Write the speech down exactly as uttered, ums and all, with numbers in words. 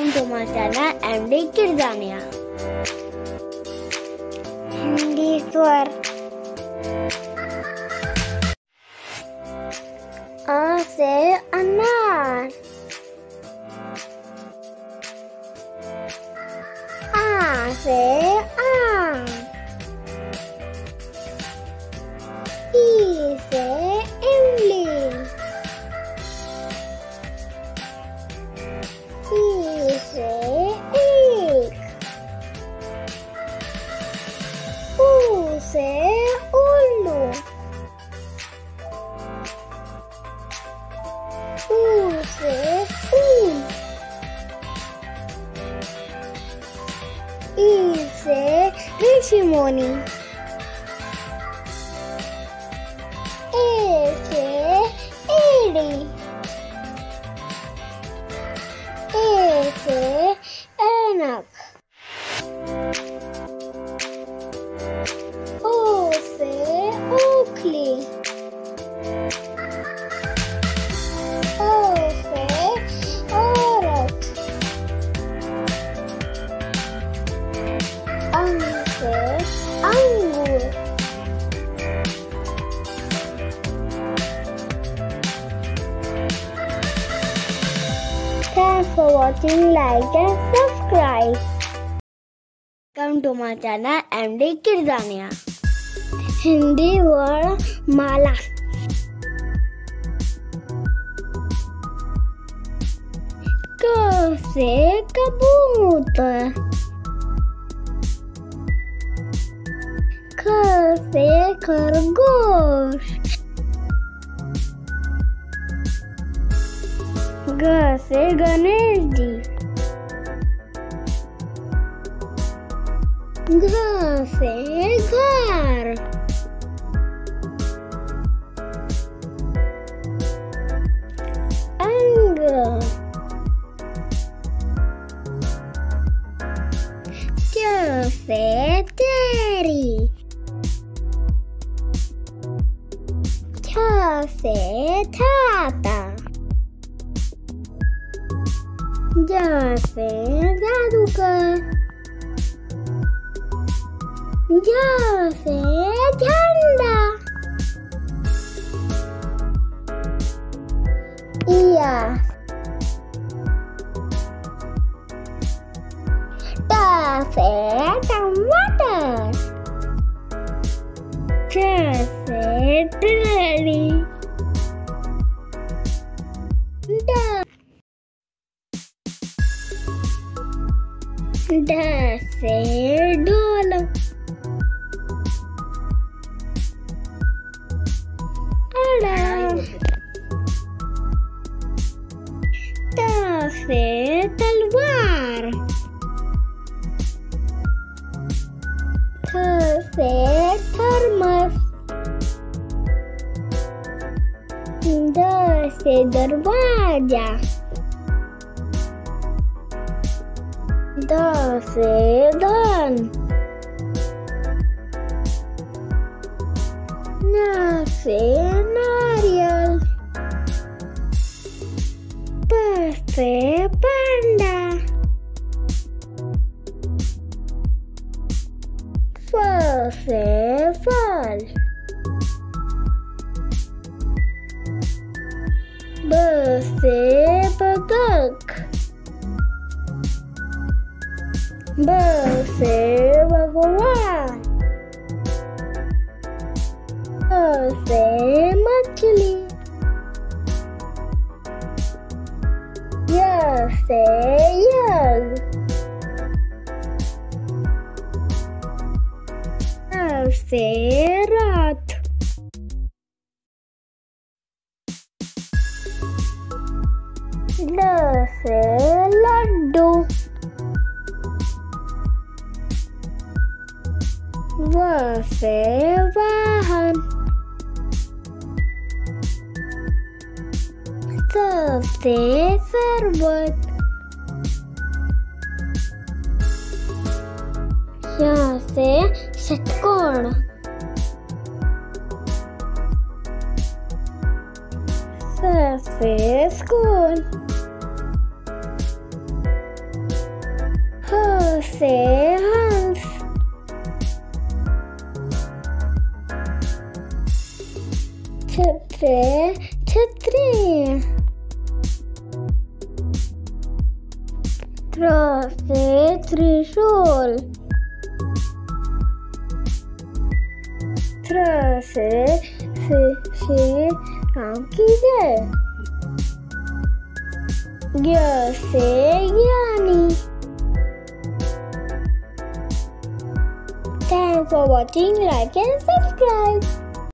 Welcome to my channel M D Kirzania. Hindi स्वर। आ से अनार, आ से आम, ई से इमली, ई से ईख, ऊ से उल्लू, ऊ से ऊन, ई से ऋषिमुनि, ए से एड़ी, ए से ऐनक, ओ से ओखली, ओ से औरत, अंग से अंगूर, Thanks for watching, like and subscribe. Come to my channel M D Kirzania. Hindi वर्णमाला। क से कबूतर, ख से खरगोश, ग से गणेश जी, घ से घर, अंग, च से चेरी, छ से छाता, ज से जादूगर, झ से झंडा, इया, ट से टमाटर, ठ से ट्रेडी, ड ढ से ढोलक, अड़ा, त से तलवार, थ से थर्मस, द से दरवाजा, द से धन, न से नारियल, प से पांडा, फ से फल, ब से बतख, ब से भगवान, अ से मछली, य से यज्ञ, र से रथ, ल से लड्डू, व से वाहन, स से शरबत, श से षटकोण, स से स्कूल, से हंस, छ से छतरी, त्र से त्रिशूल, त्र से श्री राम की जय, ज्ञ से ज्ञानी। Thanks for watching, like and subscribe.